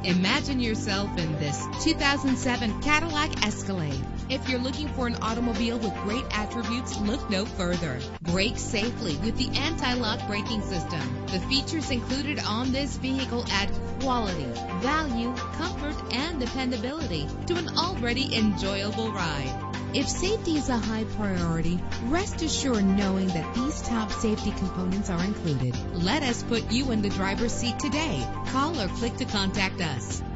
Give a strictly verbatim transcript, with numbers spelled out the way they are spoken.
Imagine yourself in this two thousand seven Cadillac Escalade. If you're looking for an automobile with great attributes, look no further. Brake safely with the anti-lock braking system. The features included on this vehicle add quality, value, comfort, and dependability to an already enjoyable ride. If safety is a high priority, rest assured knowing that these top safety components are included. Let us put you in the driver's seat today. Call or click to contact us.